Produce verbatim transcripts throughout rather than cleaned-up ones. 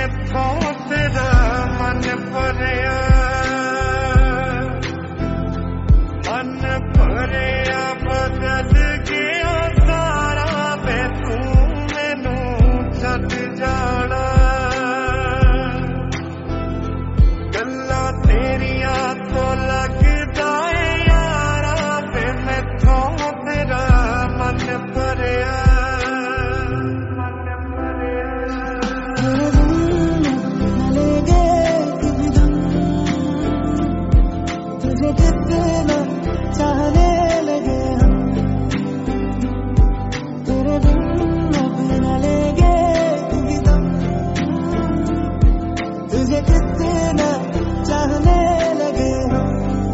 मैथों तेरा मन भरिया मन भरिया बदल गया सारा वे तू मैनू छड्ड जाना गल्लां तेरियां तो लगदा है यारा वे मैथों तेरा मन भरिया कितना चाहने लगे हम तेरे बिन अब न लेंगे कभी दम तुझे कितना चाहने लगे हम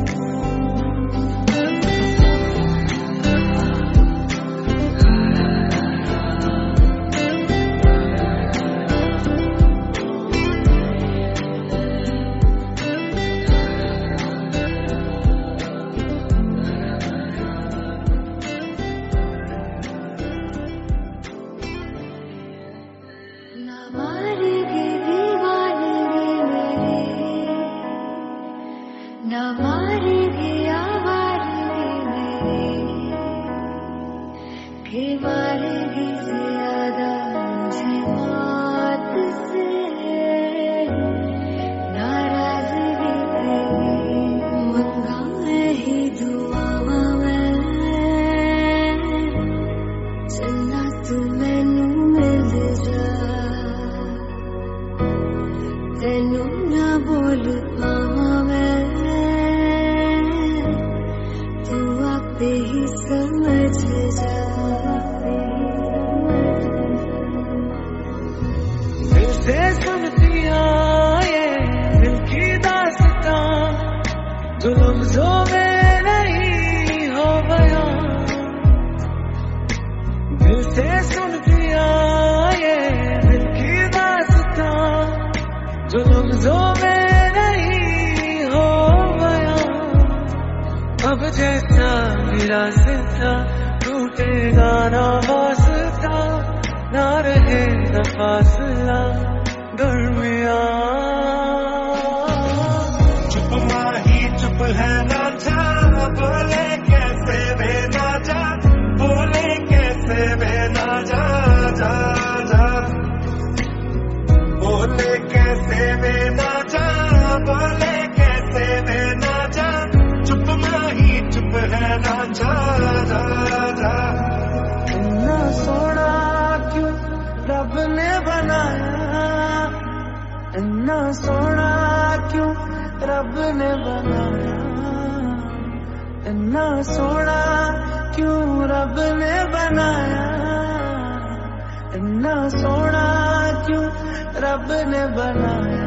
न मारेगी आवाज़ें मेरी कि मारेगी ज़्यादा मुझे मौत से नाराज़गी तेरी मंगा ही दुआ मैं चलना तू मैनू मिल जा तेनू ना बोल पावा मैं तू आपे ही समझ जा दिल से सुनतिया ये दिल की दास्तां जो लफ्जों में नहीं हो बयां दिल से सुनतिया ये दिल की दास्तां जो लफ्जों में नहीं हो बयां अब जैसा मेरा सिलसिला टूटेगा ना वास्ता ना रहे न फासला दरमिया चुप माही चुप है ना जा बोले कैसे वे ना जा बोले कैसे वे ना जा जा जा बोले कैसे वे ना जा बोले कैसे वे ना जा चुप माही चुप है ना जा जा जा इतना सोना क्यों रब ने बनाया इतना सोना क्यों रब ने बनाया इतना सोना क्यों रब ने बनाया इतना सोना क्यों रब ने बनाया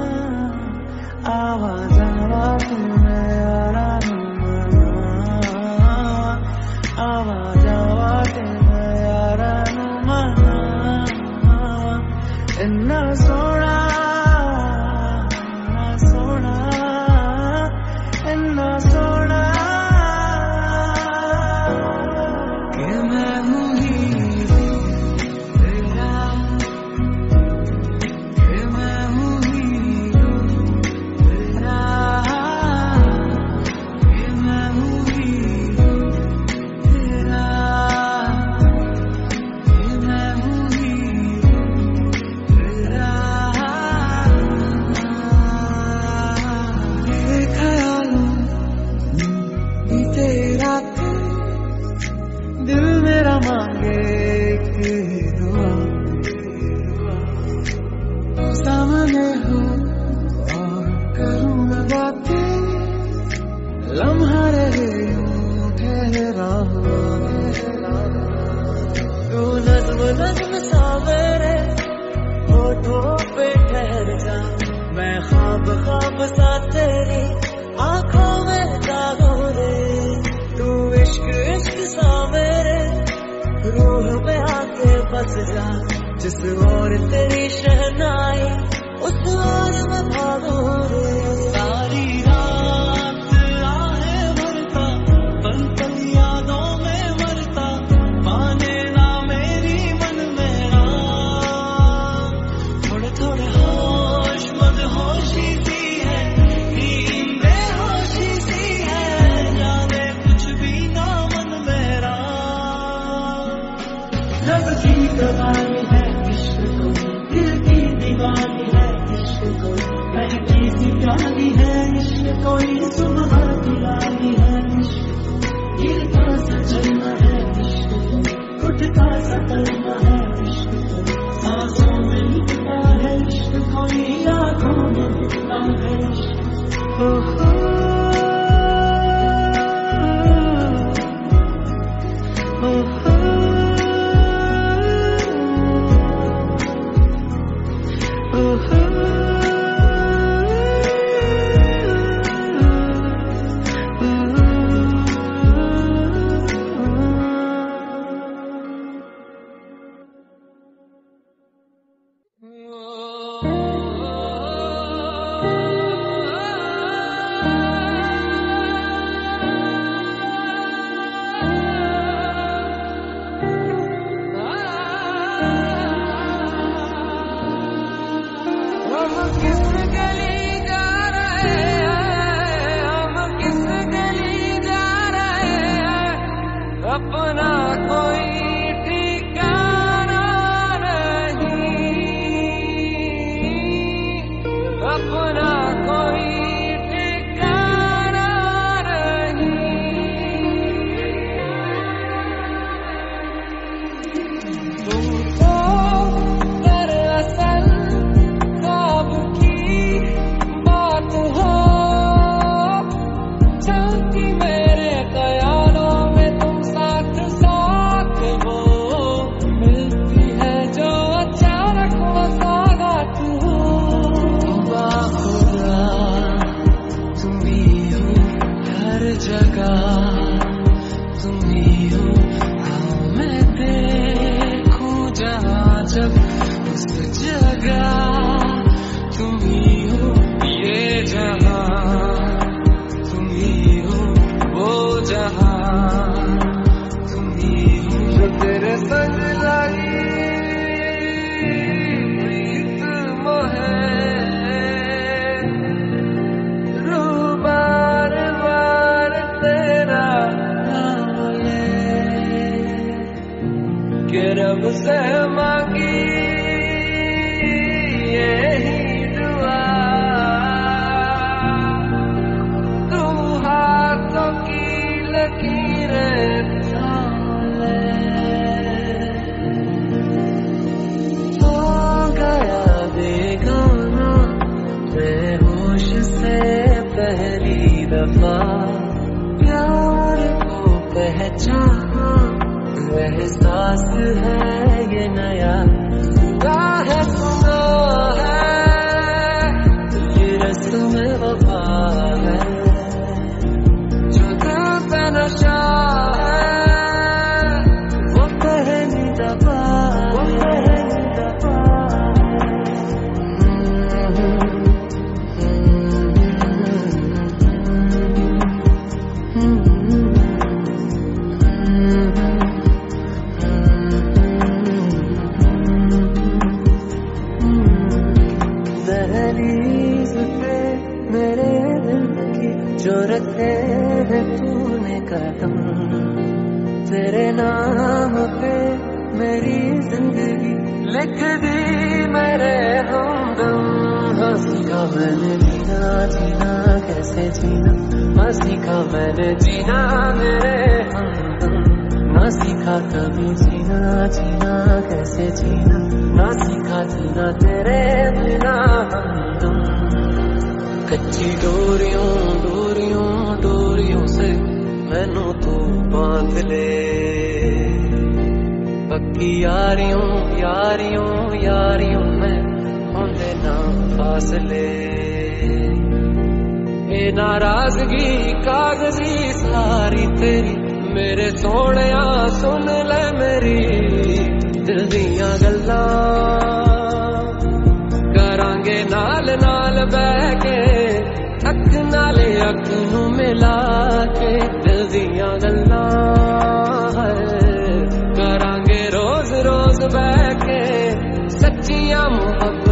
आवाज आवाज में यारा आवाज आवाज में यारा इतना सोना इतना सोना इतना सोना कि मैं हूँ हीरो तेरा कि मैं हूँ हीरो तेरा कि मैं हूँ हीरो तेरा कि मैं हूँ हीरो तेरा ये ख्यालों भी तेरा दिल मेरा मांगे कि दुआ सामने हो और करूँ मैं बातें लम्हा रहे यूं ठहरा तू नज्म नज्म सा मेरे होठों पे ठहर जा मैं ख्वाब ख्वाब सा तेरी आँखों में जागो रे तू इश्क इश्क सा मेरे रूह में आके बस जा जिस ओर तेरी शहनाई उस ओर मैं भागो रे सारी रात आहें भरता पल पल यादों में मरता माने ना मेरी मन मेरा थोड़े थोड़े आँखों में दिखता है करांगे रोज रोज बैठ के सच्चियां मोहब्बत